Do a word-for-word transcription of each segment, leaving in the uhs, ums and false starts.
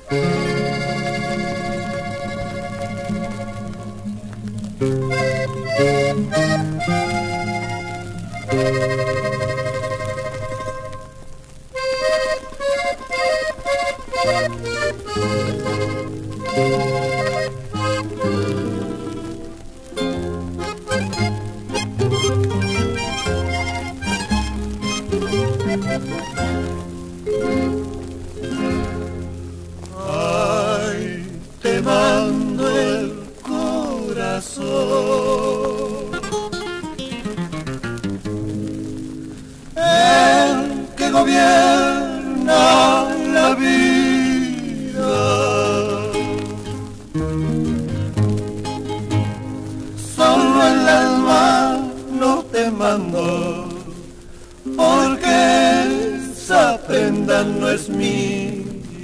Ay, te mando el corazón, el que gobierna la vida. Solo el alma no te mando, porque esa prenda no es mía.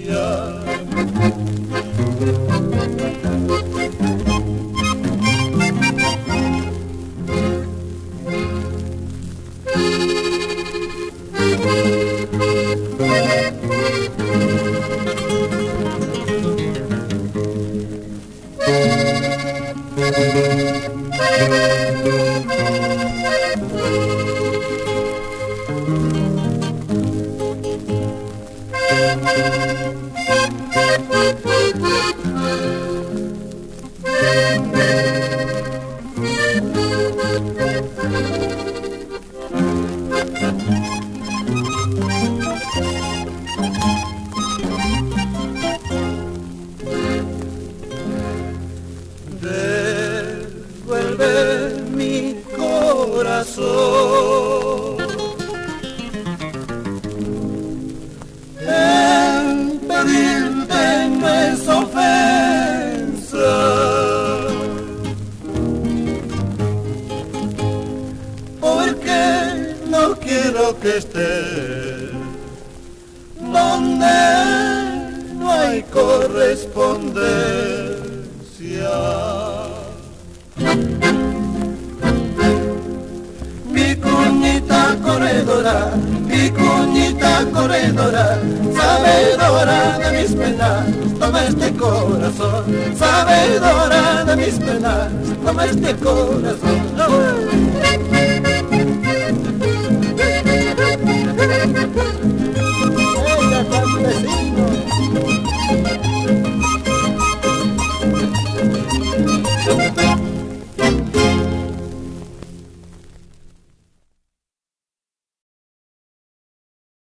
Devuelve mi corazón, el pedirte no es ofensa, porque no quiero que estés donde no hay correspondencia. Mi cuñita corredora, mi cuñita corredora, sabedora de mis penas, toma este corazón, sabedora de mis penas, toma este corazón. Venga, campesinos.